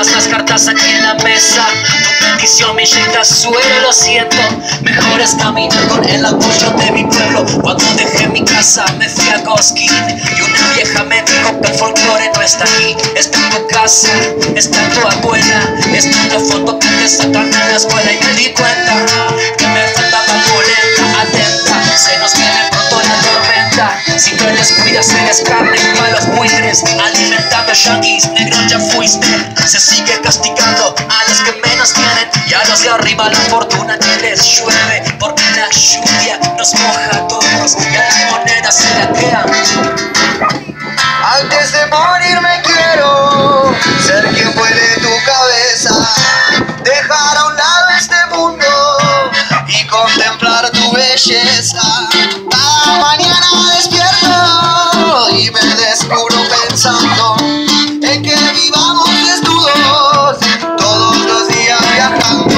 todas las cartas aquí en la mesa. Tu bendición me llega al suelo, lo siento. Mejor es caminar con el apoyo de mi pueblo. Cuando dejé mi casa me fui a Cosquín y una vieja me dijo que el folclore no está aquí. Está en tu casa, está en tu abuela, está en la foto que te sacan en la escuela. Y me di cuenta que me faltaba polenta, atenta. Se nos viene pronto la tormenta. Si no les cuidas eres carne para los buitres. Alimentando yanquis, negro ya fuiste. Se sigue castigando a los que menos tienen y a los de arriba la fortuna que les llueve. Porque la lluvia nos moja a todos y a la moneda se la quedan. Antes de morir me quiero ser quien vuele tu cabeza, dejar a un lado este mundo y contemplar tu belleza. Cada mañana despierto y me descubro pensando en que vivamos desnudos todos los días viajando.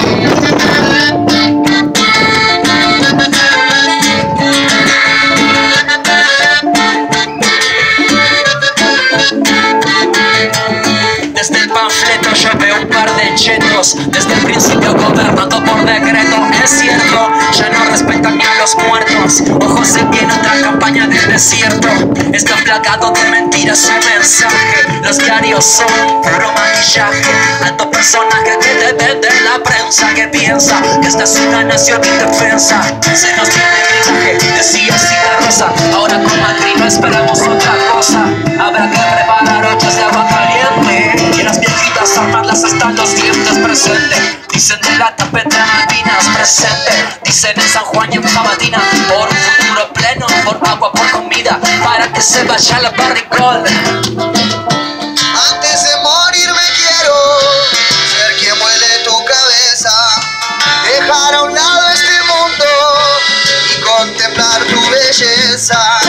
Desde el panfleto yo veo un par de chetos. Desde el principio gobernando por decreto. Es cierto, ya no respetan ni a los muertos. Ojos se viene otra campaña del desierto. Está plagado de mentiras su mensaje. Los diarios son puro maquillaje. Alto personaje que te vende la prensa, que piensa que esta es una nación indefensa. Se nos viene el mensaje, decía Cigarrosa. Ahora con Macri no esperamos otra cosa. Habrá que preparar ollas de agua caliente y las viejitas armarlas hasta los dientes. Presente, dicen de la tapeta Malvinas. Presente, dicen en San Juan y en Famatina. Por un futuro pleno, por agua, por comida, para que se vaya la barricol. Antes de morir me quiero ser quien muele tu cabeza, dejar a un lado este mundo y contemplar tu belleza.